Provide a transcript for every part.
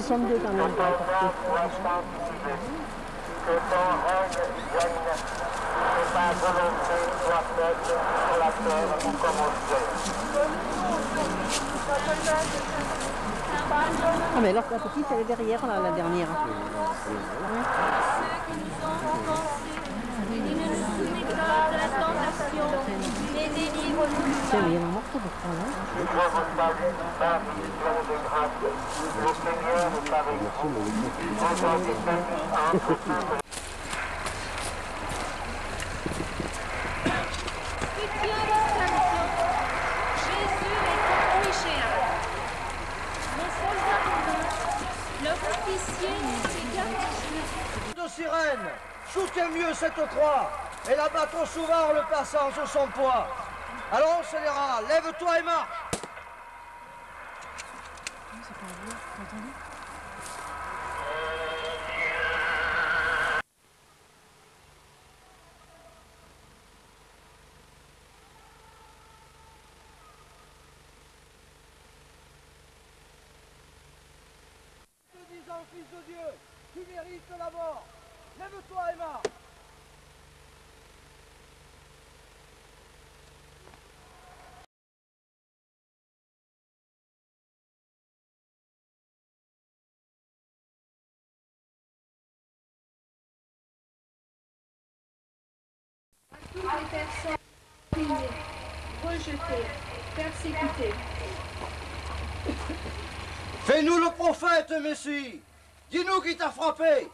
62 quand même. Que ton règne vienne, que ta volonté soit faite sur la terre comme au ciel. Ah mais alors la petite elle est derrière là, la dernière. Ceux qui nous ont offensés, et ne nous soumets pas à la tentation, mais délivre-nous du Tiens, mais il y mal. en a un morceau pour ça là. Je vous salue, Marie, pleine de grâce, le Seigneur est avec vous. Vous êtes bénie entre toutes. Septième distinction. Jésus est ton péchéa. Le soldat romain, l'officier n'était qu'un De sirène, soutiens mieux cette croix, et la bateau souvent le passant sur son poids. Allons, scélérat, lève-toi et marche. Te disant, fils de Dieu, tu mérites la mort. Lève-toi et marche. Toutes les personnes opprimées, rejetées, persécutées. Fais-nous le prophète, Messie. Dis-nous qui t'a frappé.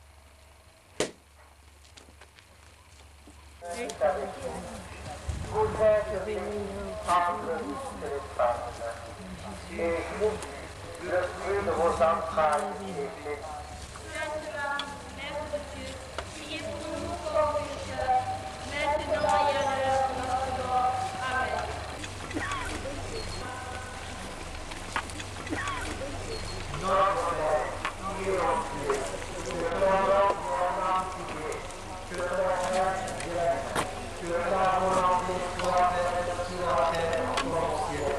Vous êtes bénie entre toutes les femmes, et Jésus, le fruit de vos entrailles, est béni. Sainte Marie, Mère de Dieu, priez pour nous pauvres pécheurs, maintenant et à l'heure de notre mort. Amen. Notre Père, qui es aux cieux, que ton nom soit sanctifié, que ton règne vienne, que ta volonté soit faite sur la terre comme au ciel.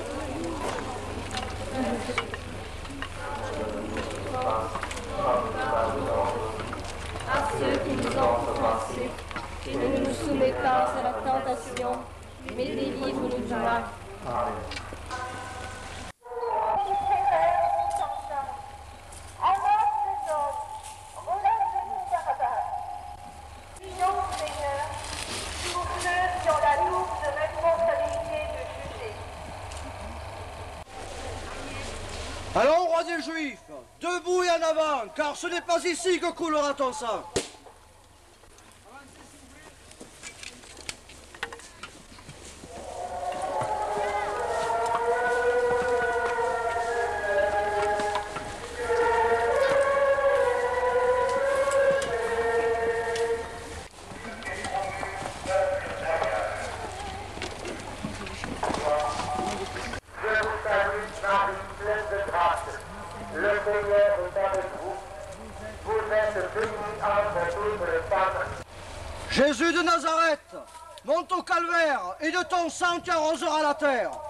À ceux qui nous ont offensés, et ne nous soumets pas à la tentation, mais délivre-nous du mal. Allons, roi des Juifs, debout et en avant, car ce n'est pas ici que coulera ton sang. Je vous salue, Marie, pleine de grâce. Le Seigneur est avec vous. Vous êtes bénie entre toutes les femmes. Jésus de Nazareth, monte au calvaire, et de ton sang tu arroseras la terre.